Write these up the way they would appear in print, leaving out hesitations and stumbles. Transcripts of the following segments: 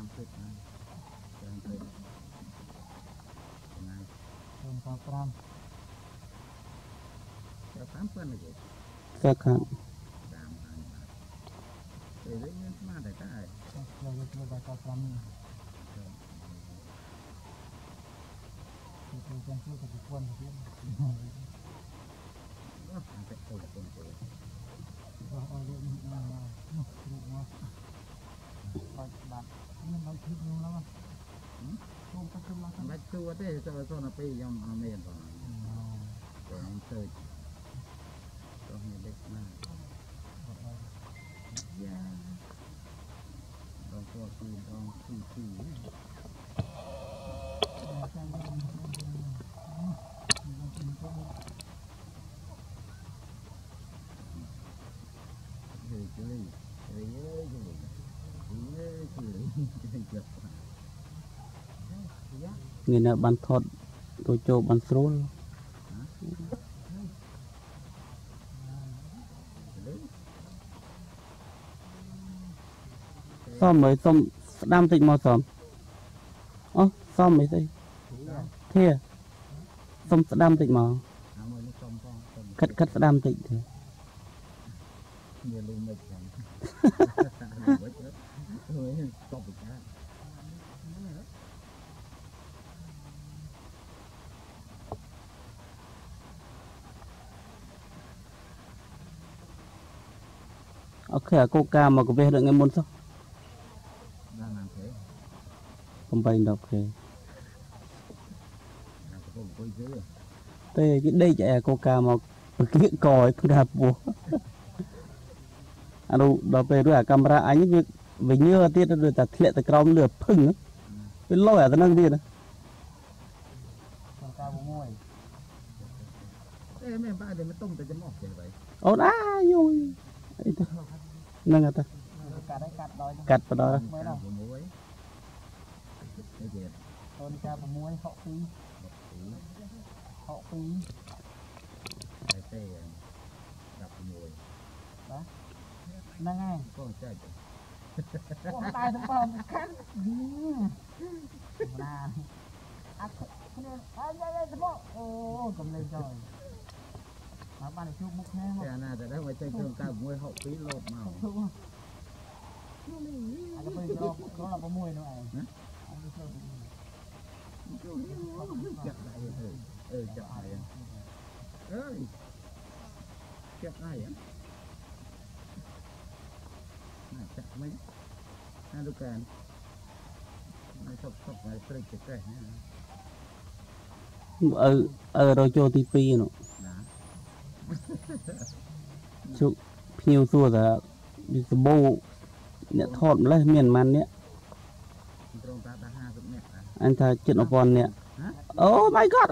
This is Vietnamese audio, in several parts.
5 phút này đang phút này không có pram cho 8 phân này các bạn để đấy mà để cái này rồi có pram thì trong suốt cái quân thì nó sẽ tôi là con tôi bạch chua thế cho nó pi trong miền rồi rồi mình chơi cho mình đẹp mà đông qua khi đông khi người nào bán thọt tôi cho bán srol xong mới xong đam tịnh màu sớm ơ xong mới đây thế xong đam tịnh màu cắt đam tịnh thế ok Koca mà có về được ngày môn sao không bay được thì đây cái đây chạy Koca mà cái còi tôi đạp bùa anh đâu về đuôi camera anh việc về nhớ tiết rồi ta thiệt ta còng lửa phừng cái lôi à ta năng đi này em ba để mới tung tới cái mỏ vậy ồ đã vui nâng à ta cắt vào đó con cha của muối họ phi đập mùi đó nâng ngay con chơi con tay thằng con cắt là ô cầm lên rồi mà bạn chụp một nghe mà nào để đó ngoài chơi trường cao muối hậu phí lột màu anh bây giờ đó là có muối nữa này chặt lại chặt lại ơi chặt lại á này chặt mấy hai đứa can này sọc này phải chặt cái rồi cho tivi nó chụp nhiều xua rồi đi cái bô nhẹ thọt lấy miền man nhé anh ta chuyện ở con nè oh my god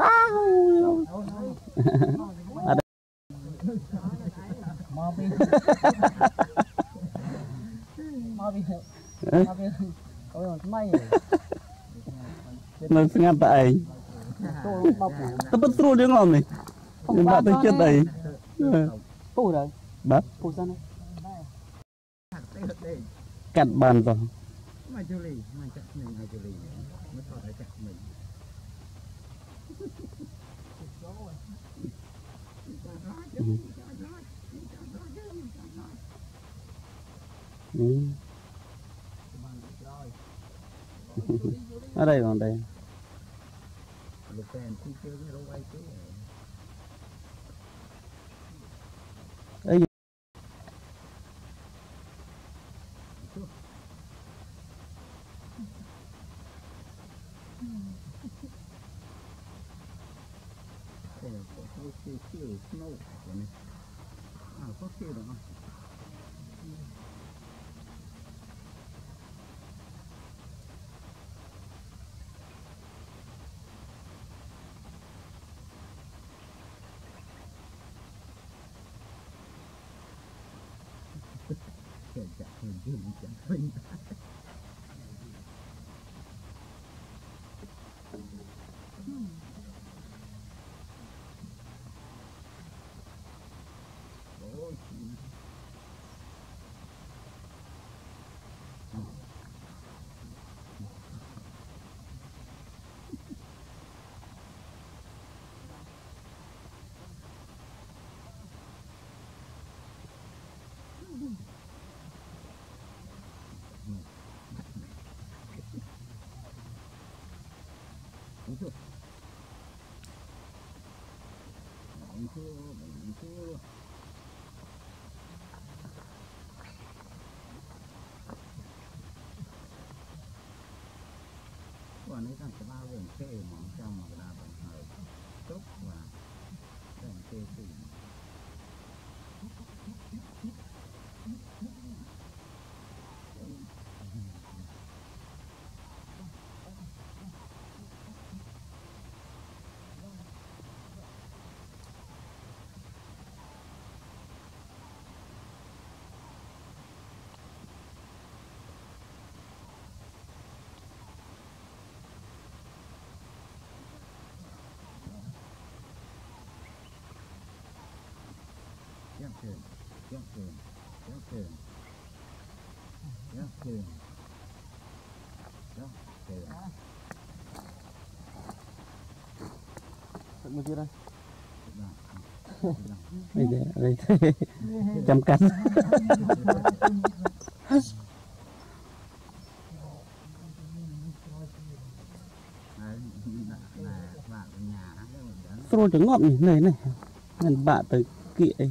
mình sẽ ngăn tại tôi bắt trôi đi ngon này nhưng bạn tôi chết đây phù rồi bắt phù sao này cắt bàn rồi mà Jolie mà chặt mình hay Jolie mới có thể chặt mình ở đây còn đây lục đèn khi chơi cái đâu bay chứ ấy chiều snow này có chiều được không chặt hơn chứ chặt hơn Còn ấy thằng cái bao gần kê mỏng trong mà đa bằng hơi tốt và gần kê thì Giáp trường, giáp trường, giáp trường, giáp trường, giáp trường. Thật một chưa đây. Bây giờ đây chăm cắn. Rồi trứng ngọt này này, nên bạ tới kỵ ấy.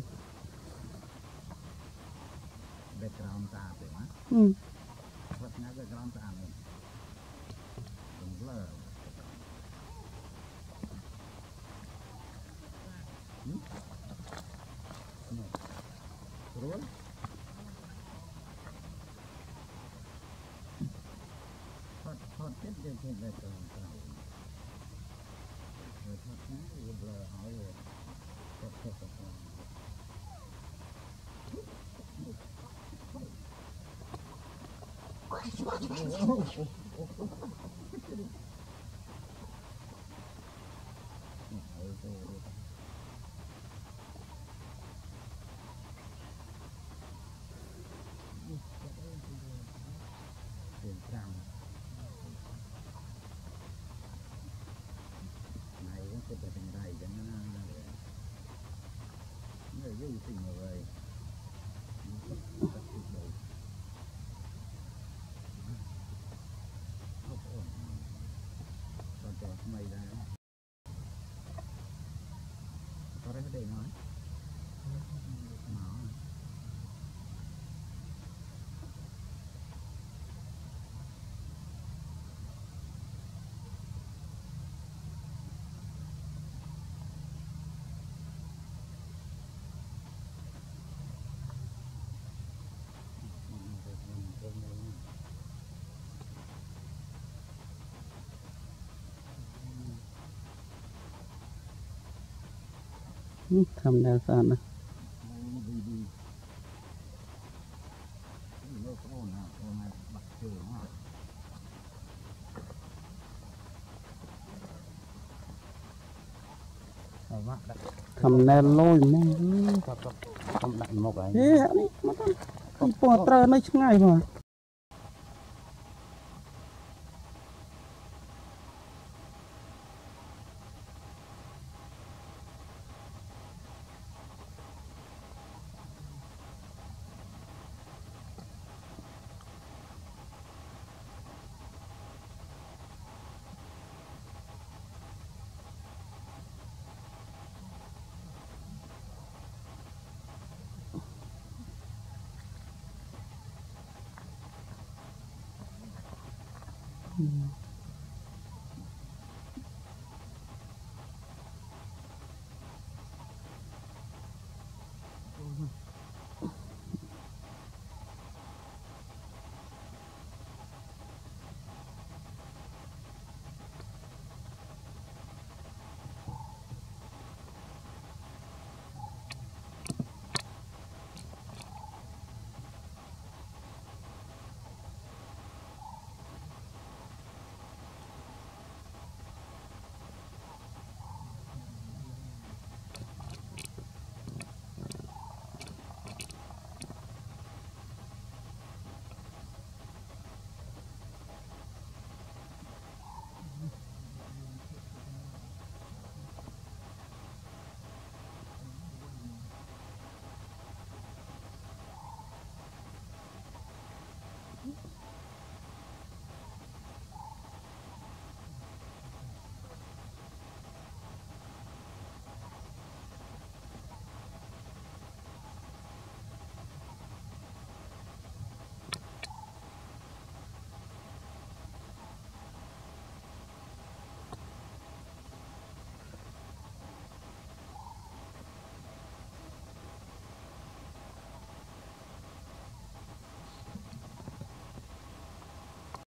Background ta phải má. Vật nhá background ta này. Đừng blur. Rồi. Hot tiếp trên background ta. Rồi hot nhá blur hỏi rồi. Hot. Này cũng sẽ thành đầy cho nó người vui tình rồi. Mày ra có đấy để nói Thầm đeo sàn này. Thầm đeo lôi mong. không đặt một cái. Ê, đi, mà thầm. Không bỏ trời nó ngay mà.